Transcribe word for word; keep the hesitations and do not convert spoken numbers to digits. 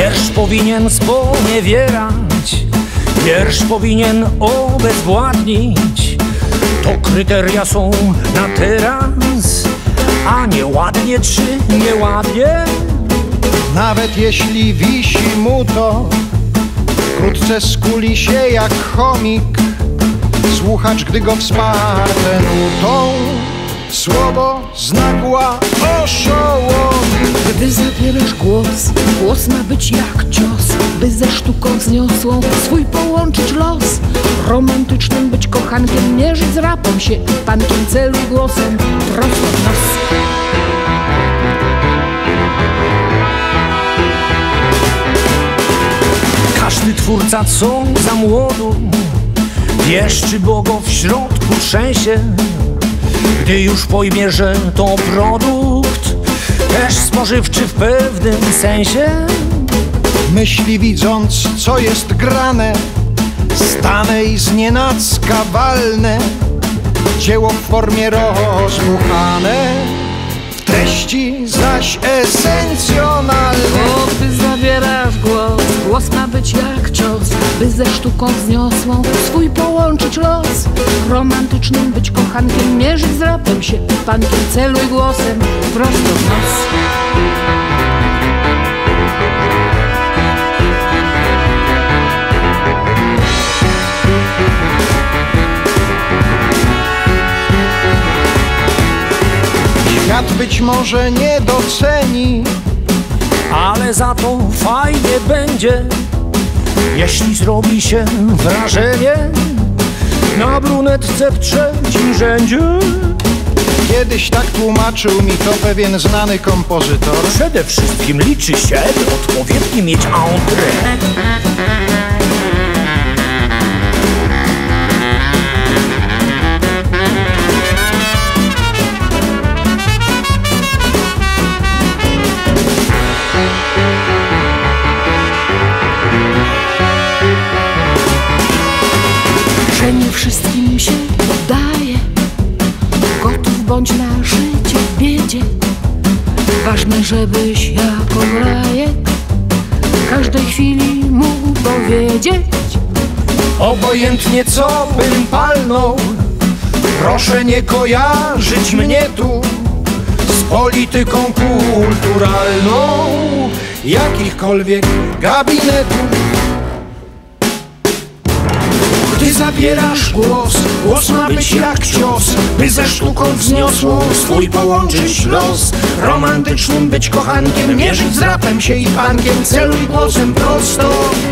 Wiersz powinien sponiewierać, wiersz powinien obezwładnić. To kryteria są na teraz, a nieładnie czy nieładnie. Nawet jeśli wisi mu to, wkrótce skuli się jak chomik. Słuchacz, gdy go wsparte nutą, słowo znagła oszołomi. Gdy zabierasz głos, głos ma być jak cios, by ze sztuką wzniosłą swój połączyć los. Romantycznym być kochankiem, mierzyć z rapem się i pankiem, celuj głosem prosto w nos. Każdy twórca, co za młodu wieszczy, bo go w środku trzęsie. Gdy już pojmie, że to produkt też spożywczy w pewnym sensie. Myśli, widząc, co jest grane, stanę i znienacka walnę. Dzieło w formie rozbuchane, w treści zaś esencjonalne. O, gdy zabierasz głos, głos ma być jak cios, by ze sztuką wzniosłą swój połączyć los. Romantycznym być kochankiem, mierzyć z rapem się i pankiem, celuj głosem prosto w nos. Świat być może nie doceni, ale za to fajnie będzie, jeśli zrobi się wrażenie na brunetce w trzecim rzędzie. Kiedyś tak tłumaczył mi to pewien znany kompozytor. Przede wszystkim liczy się odpowiedni mieć entrée. Że nie wszystkim się udaje, gotów bądź na życie w biedzie. Ważne, żebyś jako grajek każdej chwili mógł powiedzieć. Obojętnie co bym palnął, proszę nie kojarzyć mnie tu z polityką kulturalną jakichkolwiek gabinetów. Gdy zabierasz głos, głos ma być jak cios, by ze sztuką wzniosłą swój połączyć los. Romantycznym być kochankiem, mierzyć z rapem się i pankiem, celuj głosem prosto